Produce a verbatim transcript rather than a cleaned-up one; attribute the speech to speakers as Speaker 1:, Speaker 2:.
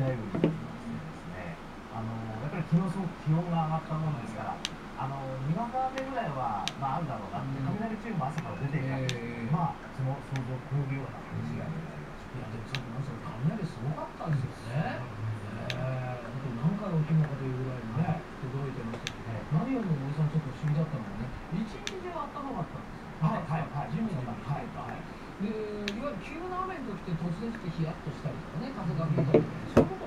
Speaker 1: 雷雨になってですね、あのやっぱり昨日すごく気温が上がったものですから、あのにわか雨ぐらいは、まあ、あるだろうなって、雷注意も朝から出ていたんで、えー、まあその想像を超えるような激しい雨になりました。いやでもさっきなんか雷すごかったですよね。えー、本当何回起きるのかというぐらいにね、驚いてましたけど、何よりも森さんちょっと不思議だったのはね、一日中暖かかったんですよ。はいはいはい、ジムジムしてた。で、いわゆる急な雨の時って突然してヒヤッとしたりとかね、風が吹いたりとか、そういう